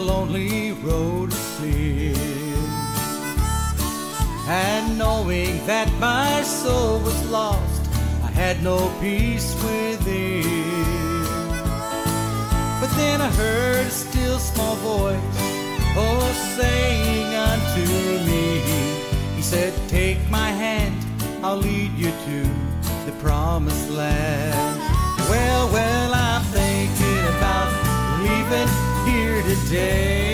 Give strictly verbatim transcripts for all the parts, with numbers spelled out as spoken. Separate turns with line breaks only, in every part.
lonely road of sin, and knowing that my soul was lost, I had no peace within. But then I heard a still small voice, oh, saying unto me, he said, take my hand, I'll lead you to the promised land. Well, well, I'm thinking about leaving here today.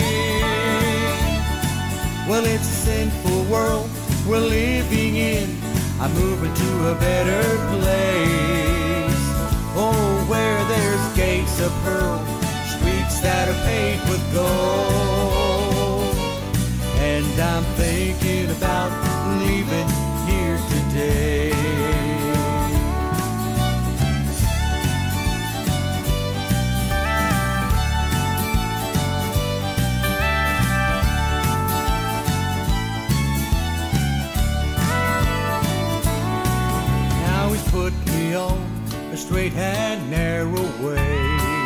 Well, it's a sinful world we're living in. I'm moving to a better place. Oh, where there's gates of pearl, streets that are paved with gold. And I'm thinking about leaving here today. Now he's put me on a straight and narrow way.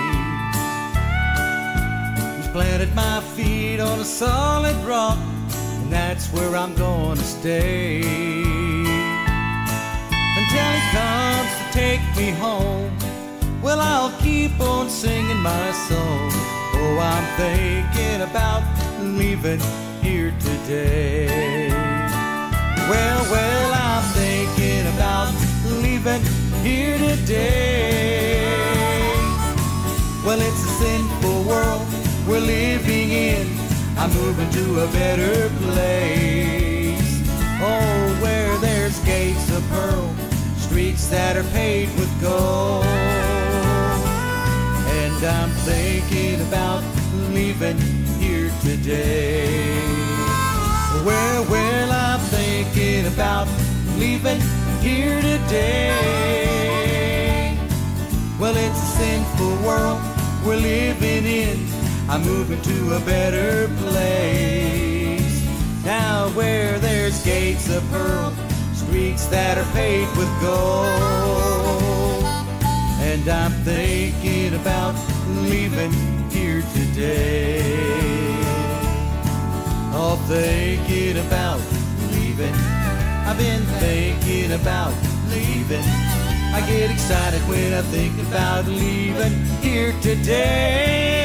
He's planted my feet on a solid rock, and that's where I'm gonna stay until he comes to take me home. Well, I'll keep on singing my song. Oh, I'm thinking about leaving here today. Well, well, I'm thinking about leaving here today. Well, it's a sinful world we're living in. I'm moving to a better place. Oh, where there's gates of pearl, streets that are paved with gold. And I'm thinking about leaving here today. Well, well, I'm thinking about leaving here today. Well, it's a sinful world we're living in. I'm moving to a better place. Now where there's gates of pearl, streets that are paved with gold. And I'm thinking about leaving here today. Oh, thinking about leaving. I've been thinking about leaving. I get excited when I think about leaving here today.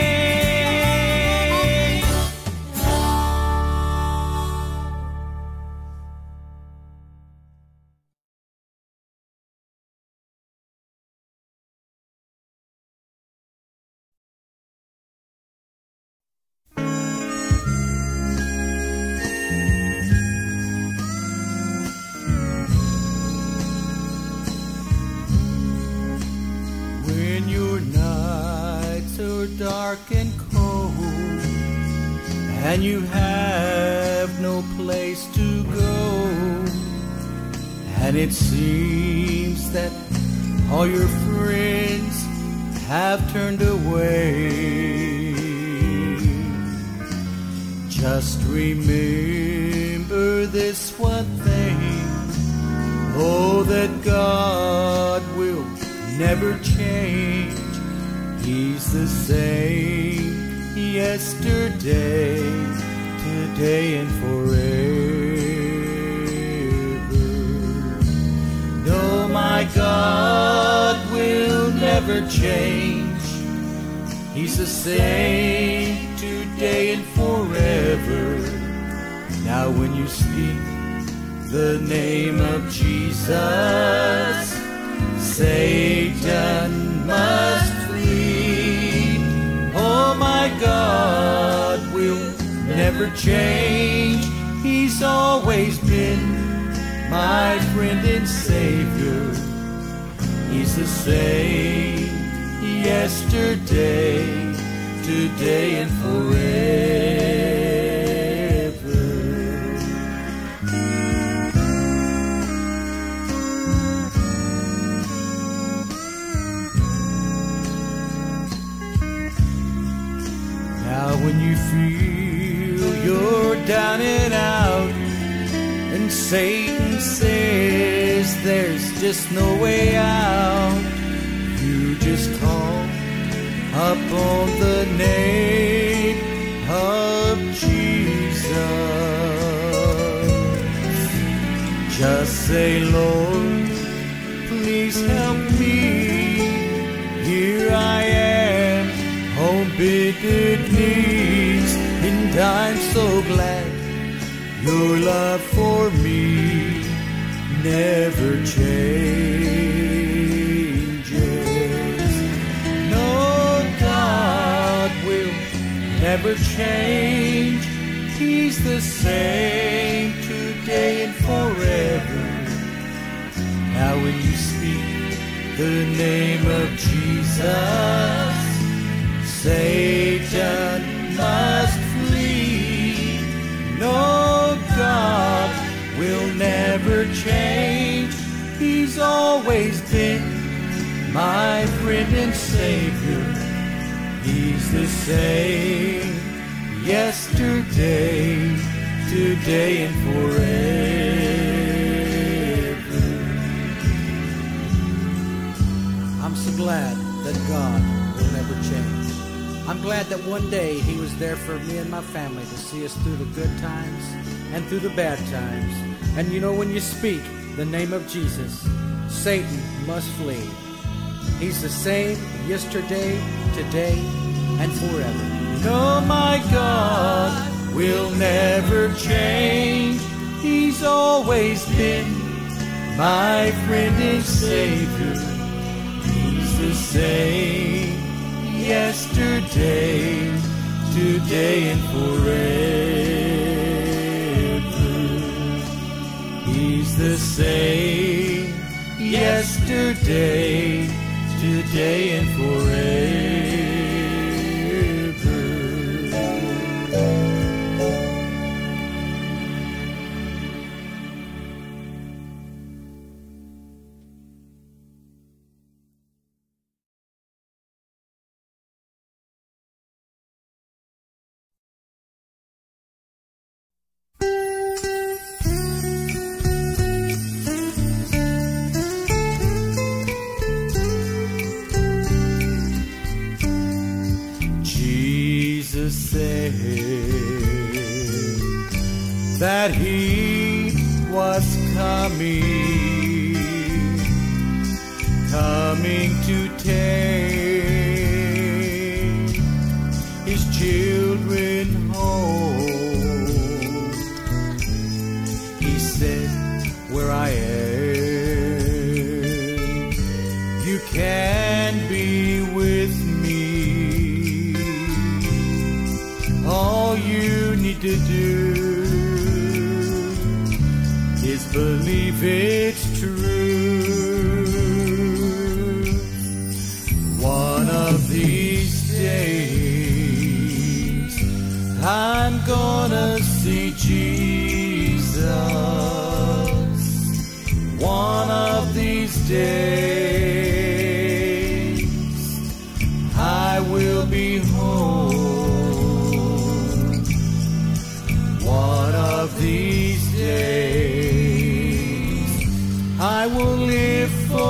Dark and cold, and you have no place to go, and it seems that all your friends have turned away. Just remember this one thing, oh, that God will never change. He's the same yesterday, today, and forever. No, my God will never change. He's the same today and forever. Now when you speak the name of Jesus, Satan must flee. Oh, my God will never change. He's always been my friend and Savior. He's the same yesterday, today, and forever. Now when you feel you're down and out, and Satan says there's just no way out, you just call upon the name Just say, Lord, please help me. Here I am on bended knees, and I'm so glad your love for me never changes. No, God will never change. He's the same today and forever. Now when you speak the name of Jesus, Satan must flee. No, God will never change. He's always been my friend and Savior. He's the same yesterday, today, and forever.
I'm so glad that God will never change. I'm glad that one day He was there for me and my family to see us through the good times and through the bad times. And you know, when you speak the name of Jesus, Satan must flee. He's the same yesterday, today, and forever.
No, my God will never change. He's always been my friend and Savior. He's the same yesterday, today, and forever. He's the same yesterday, today, and forever. That He was coming, coming to take His children home. He said, where I am, you can be with me. All you need to do is believe it's true. One of these days I'm gonna see Jesus. One of these days I will be home. One of these days I will live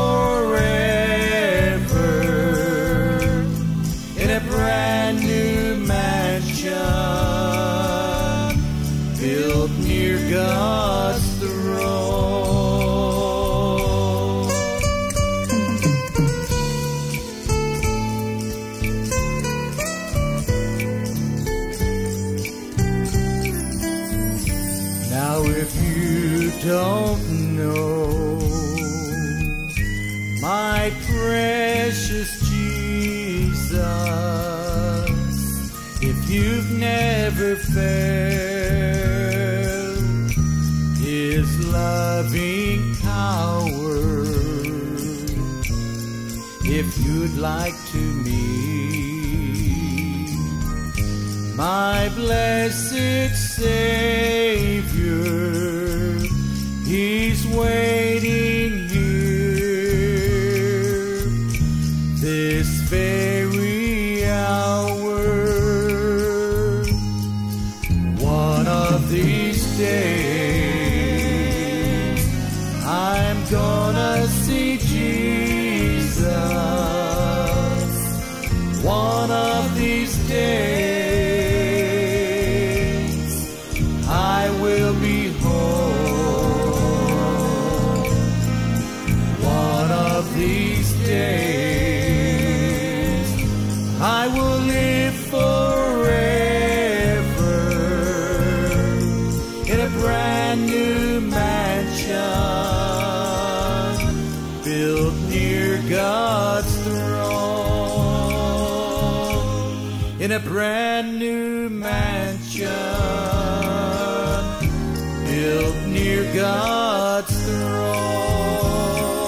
forever in a brand new mansion built near God's throne. Now if you don't know my precious Jesus, if you've never felt His loving power, if you'd like to meet my blessed Savior, He's waiting here this very hour. One of these days I'm gonna see Jesus. One of these days I will be home. a brand new mansion built near God's throne.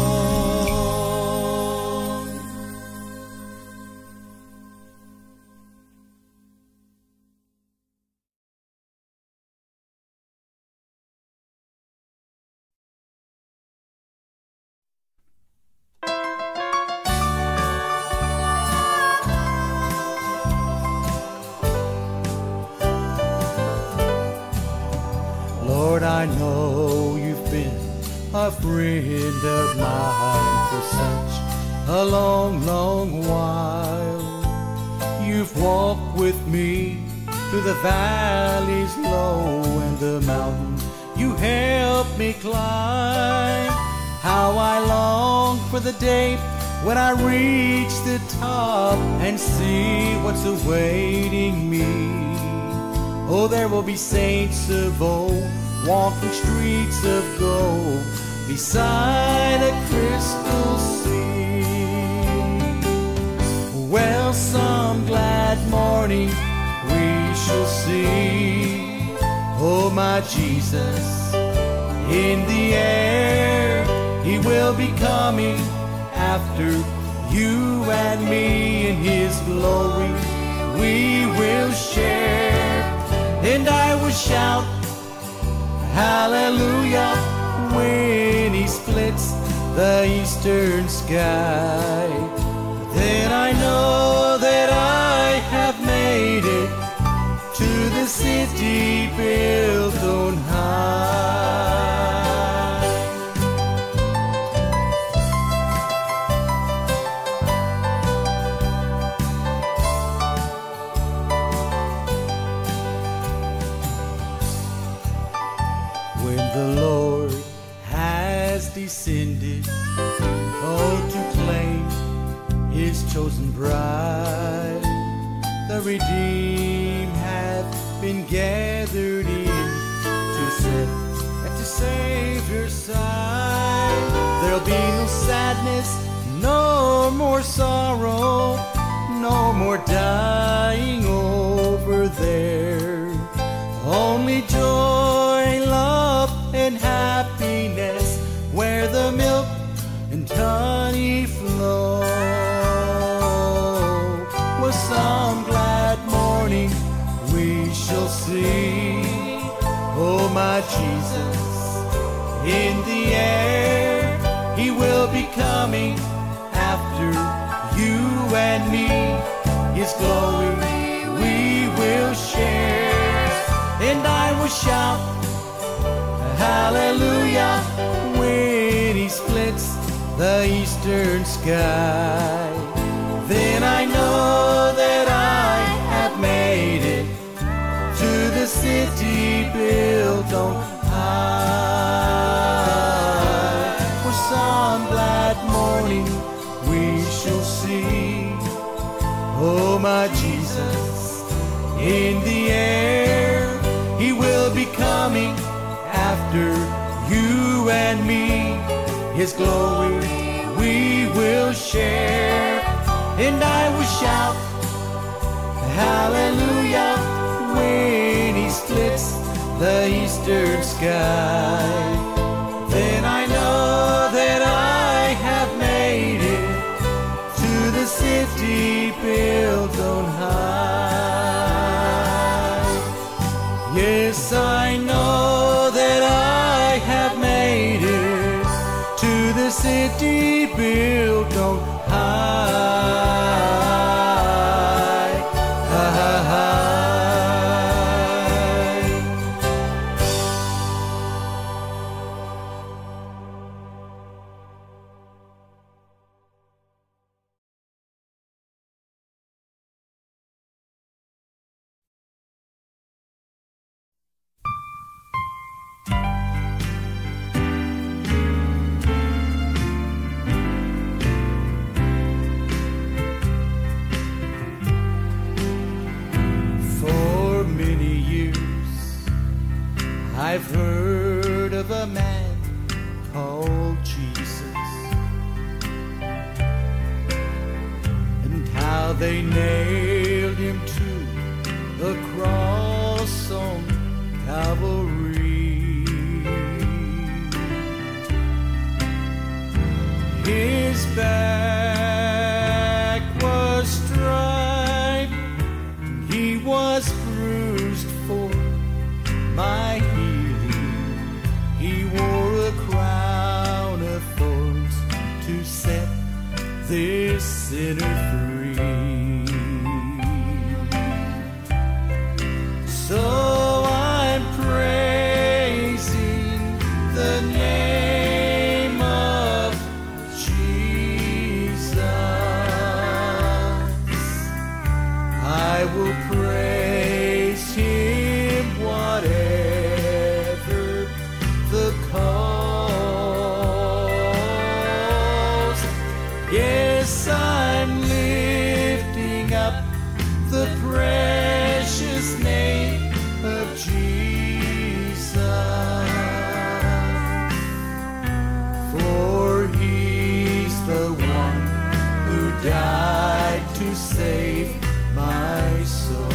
Lord, I know you've been a friend of mine for such a long, long while. You've walked with me through the valleys low and the mountains you helped me climb. How I long for the day when I reach the top and see what's awaiting me. Oh, there will be saints of old walking streets of gold beside a crystal sea. Well, some glad morning we shall see, oh, my Jesus in the air. He will be coming after you and me. In His glory we will share, and I will shout hallelujah when He splits the eastern sky. Then I know that I have made it to the city built on high. When the Lord has descended, oh, to claim His chosen bride, the redeemed have been gathered in to sit at the Savior's side. There'll be no sadness, no more sorrow, no more dying over there. Only joy, love, and happiness where the milk and honey flow. With some glad morning we shall see, oh, my Jesus in the air. He will be coming after you and me. His glory we will share, and I will shout hallelujah when He splits the eastern sky. Then I know that I have made it to the city built on high. For some glad morning we shall see, oh, my Jesus in the air. He will be coming after you and me. His glory we will share, and I will shout hallelujah when He splits the eastern sky. Then I know that I have made it to the city built on high. Yes, I know that I have made it to the city built on high. I've heard of a man called Jesus, and how they nailed Him to was bruised for my healing. He wore a crown of thorns to set this sinner free. So I'm praising the name of Jesus. I will praise Him whatever the cause. Yes, I'm lifting up the precious name of Jesus, for He's the one who died to save my soul.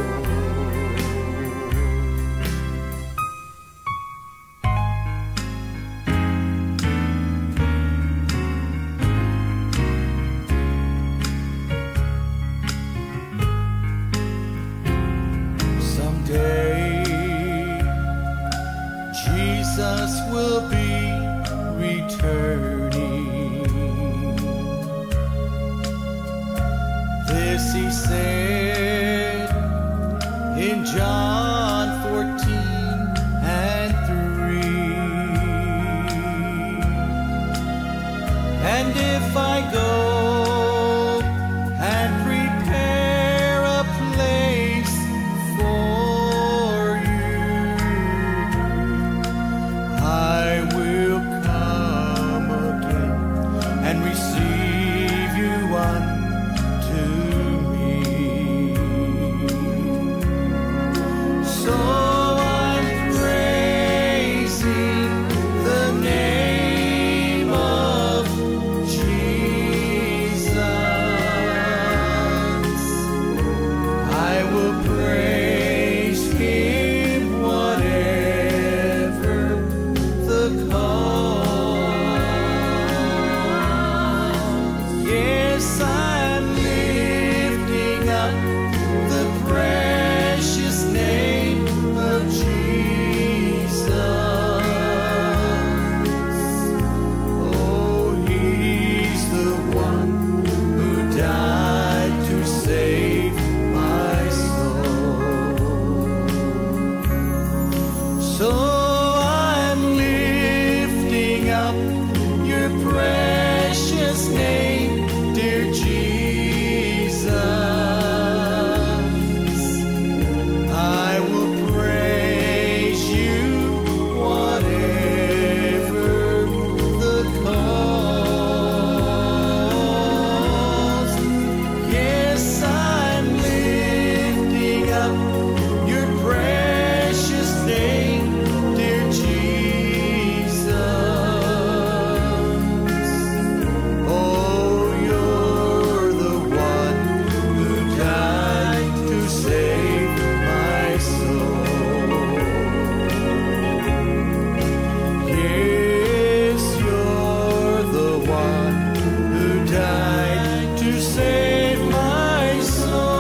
Someday Jesus will be returning. This He said in John fourteen and three. And if I go and prepare a place for you, I will come again and receive you unto me. So I'm praising the name of Jesus. I will praise Him whatever the cause. Yes, I'm lifting up the precious name of Jesus. Oh, He's the one who died to save my soul. So I'm lifting up your precious name, dear Jesus. I will praise you whatever the cause. Yes, I'm lifting up your precious name, dear Jesus. Oh, you're the one who died to save my soul. Yes, you're the one who died to save my soul.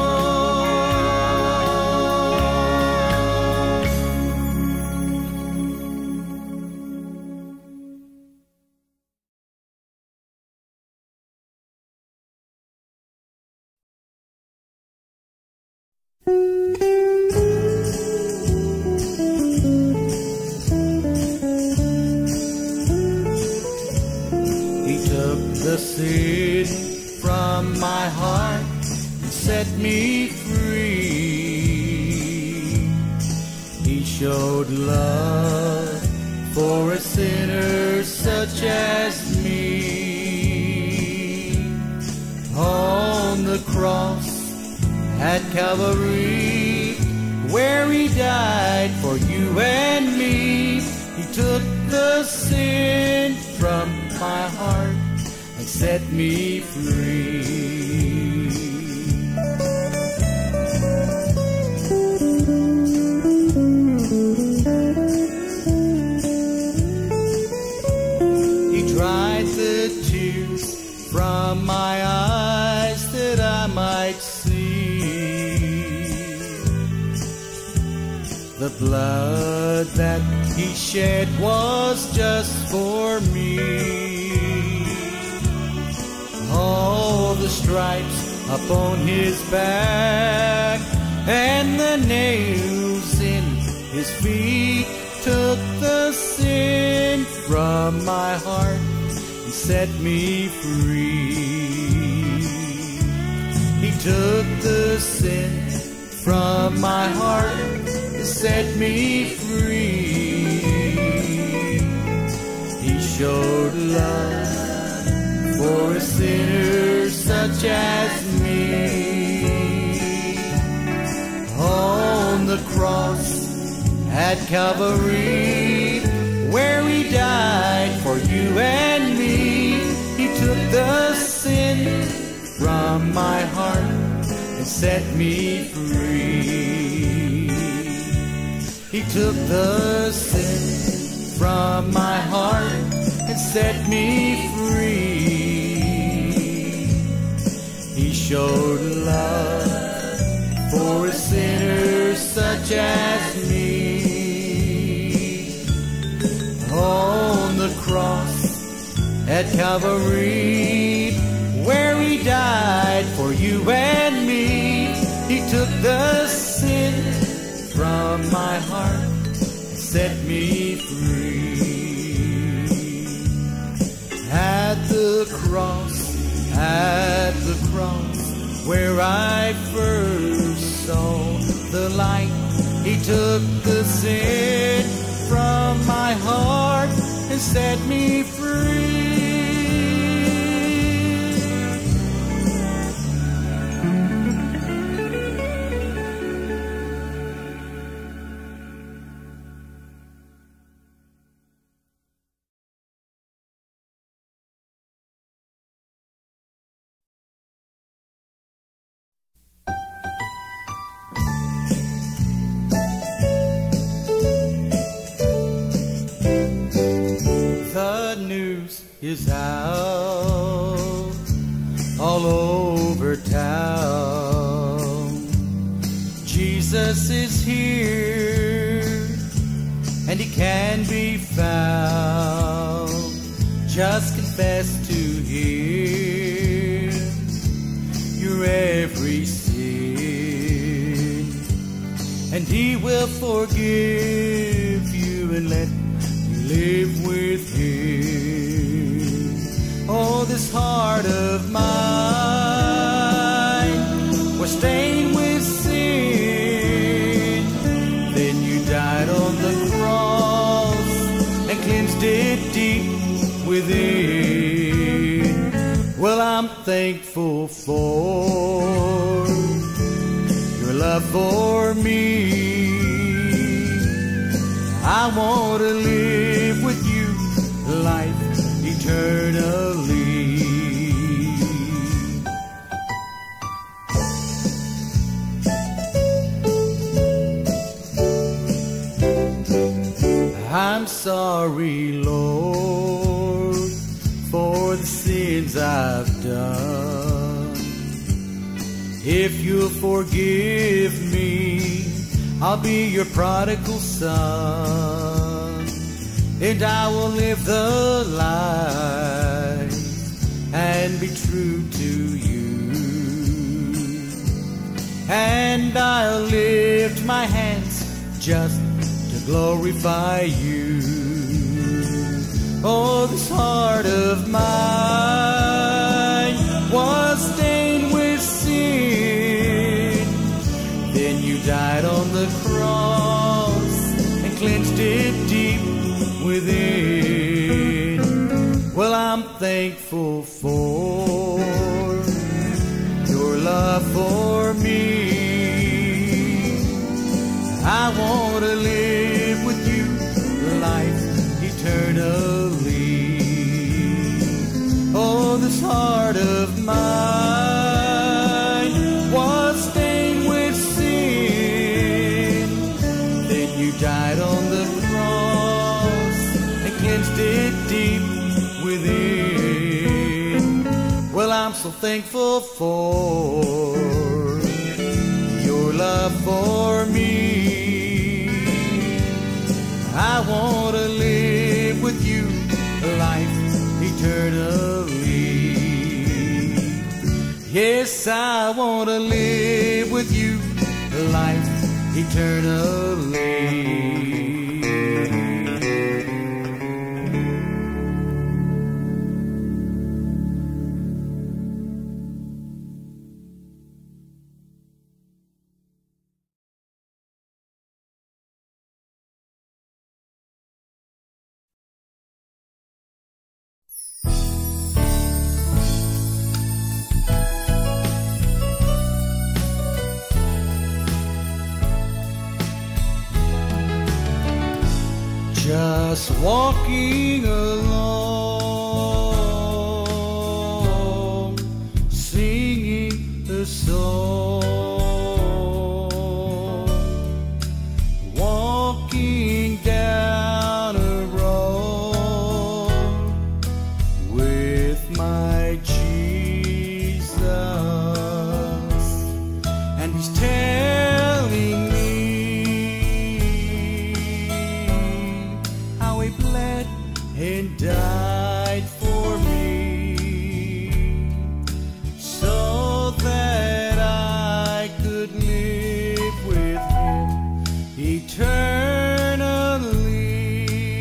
He took the sin from my heart and set me free. He showed love for a sinner such as me. On the cross at Calvary, where He died for you and me, He took the sin from my heart and set me free. He dried the tears from my eyes that I might see The blood that he shed was just for me. All the stripes upon his back and the nails in his feet took the sin from my heart and set me free. He took the sin from my heart and set me free. He showed love for a sinner such as me. On the cross at Calvary, where he died for you and me, he took the sin from my heart and set me free. He took the sin from my heart and set me free. He showed love for a sinner such as me. On the cross at Calvary, where he died for you and me, he took the sin from my heart and set me free. At the cross, at the cross, where I first saw the light, he took the sin from my heart and set me free. Is out all over town. Jesus is here and he can be found. Just confess to him your every sin, and he will forgive you and let you live with him. Oh, this heart of mine was stained with sin. Then you died on the cross and cleansed it deep within. Well, I'm thankful for your love for me. I want to live with you life eternally. I'm sorry, Lord, for the sins I've done. If you'll forgive me, I'll be your prodigal son, and I will live the life and be true to you. And I'll lift my hands just to glorify you. Oh, this heart of mine was stained with sin. Then you died on the cross and cleansed it deep within. Well, I'm thankful for your love for me. I want to live with you life eternally. Oh, this heart of mine was stained with sin. Then you died on the cross and cleansed it deep within. Well, I'm so thankful for your love for me. Yes, I want to live with you life eternally. Just walking along, singing a song, walking down a road with my Jesus, and He's telling me how He bled and died for me, so that I could live with Him eternally.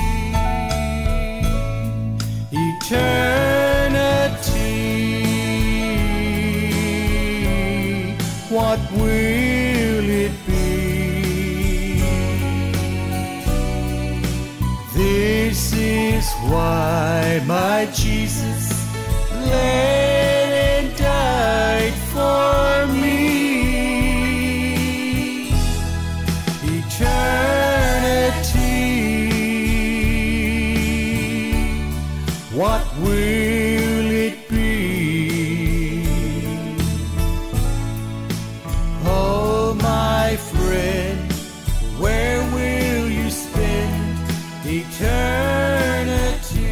Eternity, what will it be? This is why my Jesus bled and died for me. Eternity, what will it be? Oh, my friend, where will you spend eternity?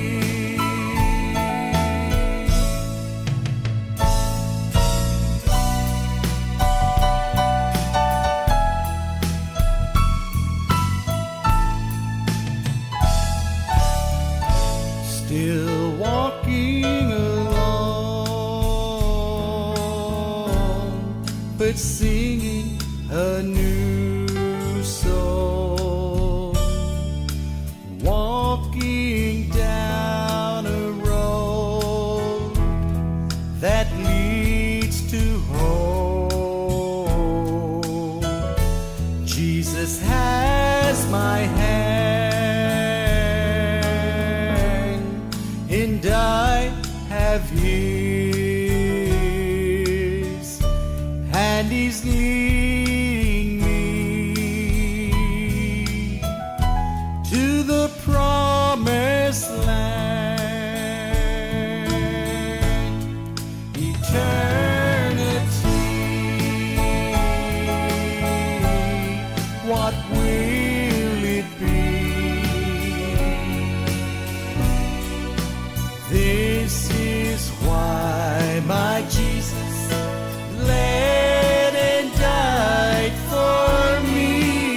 Still walking along, but singing a new song, walking down a road that leads to home. Jesus has my hand, and I have His, and He's leading me to the promised land. Eternity, what will it be? This is why my Jesus bled and died for me.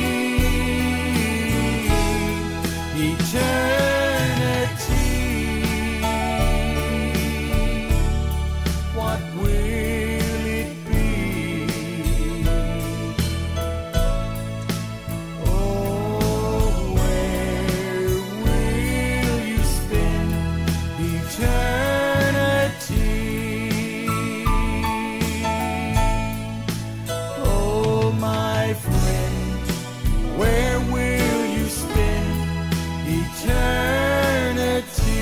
Eternity, what will it be? Oh, where will you spend eternity? Oh, my friend, where will you spend eternity?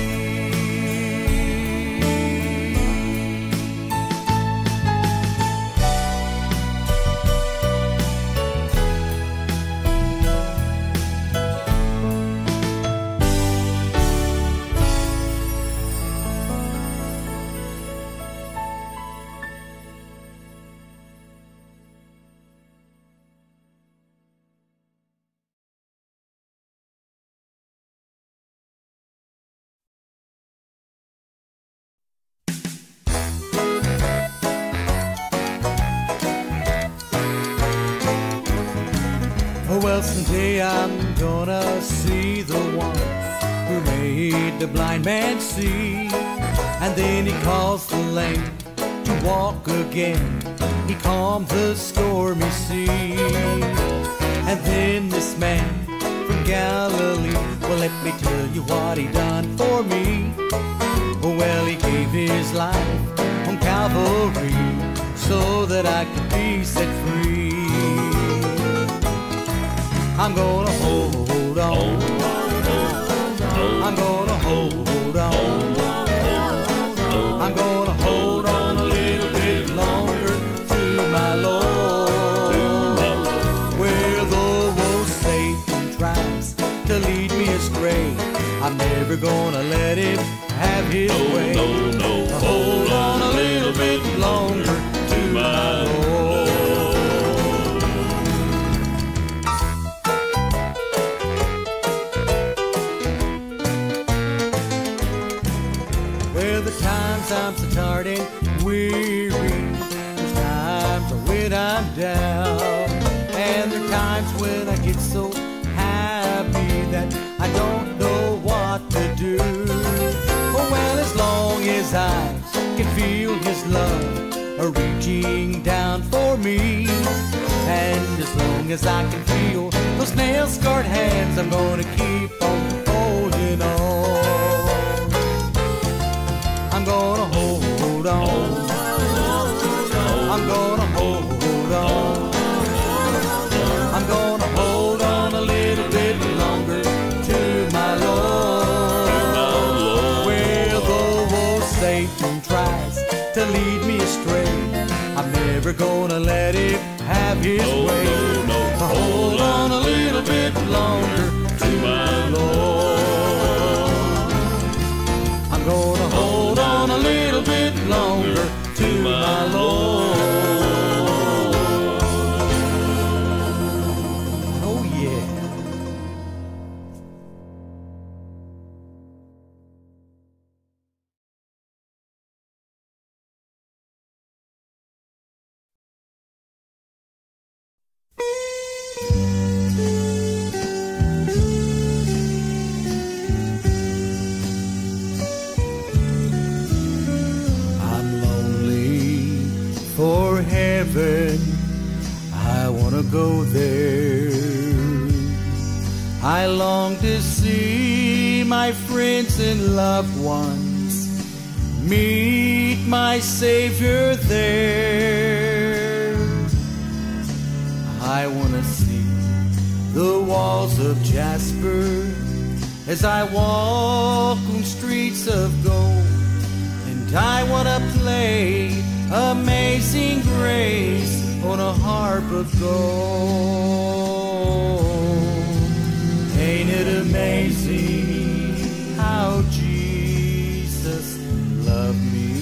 Oh, well, someday I'm gonna see the one who made the blind man see. And then He calls the lame to walk again. He calmed the stormy sea. And then this man from Galilee, well, let me tell you what he done for me. Well, he gave his life on Calvary so that I could be set free. I'm gonna hold on. I'm gonna hold on. I'm gonna hold on a little bit longer to my Lord. Where though Satan tries to lead me astray, I'm never gonna let him have his way.
No, no, no.
Hold on a little bit longer to my Lord. Well, the times I'm so tired and weary, there's times when I'm down, and there are times when I get so happy that I don't know what to do. Oh, well, as long as I can feel his love reaching down for me, and as long as I can feel those nail-scarred hands, I'm gonna keep on holding on. I'm gonna hold on. I'm gonna hold on. I'm gonna hold on a little bit longer to my Lord. Where though Satan tries to lead me astray, I'm never gonna let him have his
No,
way.
no, no.
Hold on a little bit longer to my Lord. I'm gonna hold on a little bit longer to my Lord. Oh yeah. I'm lonely for heaven, I wanna go there. I long to see my friends and loved ones, meet my Savior there. I wanna see the walls of jasper as I walk on streets of gold, and I wanna play Amazing Grace on a harp of gold. Ain't it amazing how Jesus loved me?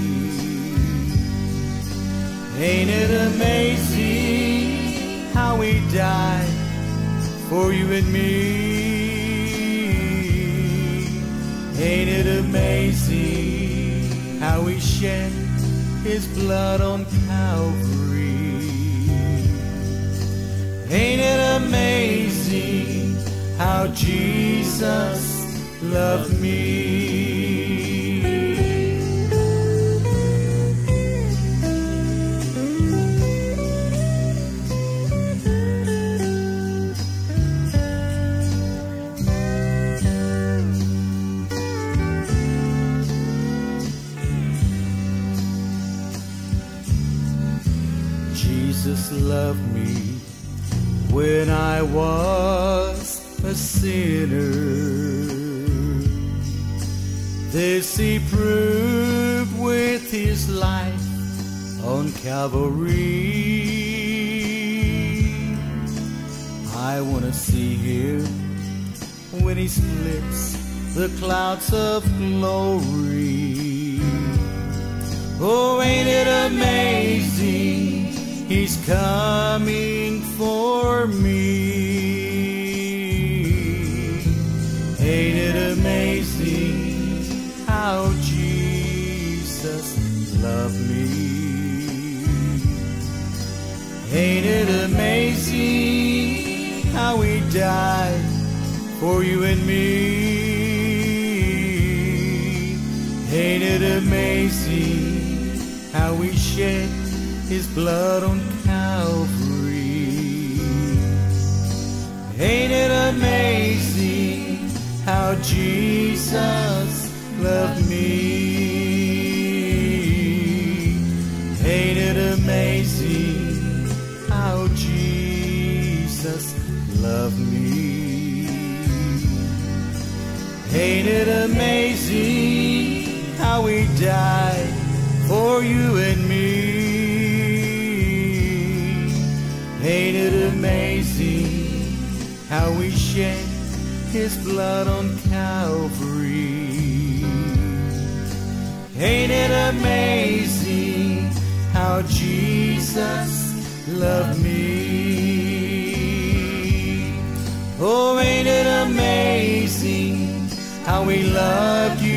Ain't it amazing how he died for you and me? Ain't it amazing how he shed his blood on Calvary? Ain't it amazing how Jesus loved me? Jesus loved me when I was a sinner. This he proved with his life on Calvary. I want to see him when he splits the clouds of glory. Oh, ain't it amazing? He's coming for me. Ain't it amazing how Jesus loved me? Ain't it amazing how he died for you and me? Ain't it amazing how shed his blood on Calvary. Ain't it amazing how Jesus loved me? Ain't it amazing how Jesus loved me? Ain't it amazing how he died for you and me? Ain't it amazing how he shed his blood on Calvary? Ain't it amazing how Jesus loved me? Oh, ain't it amazing how he loved you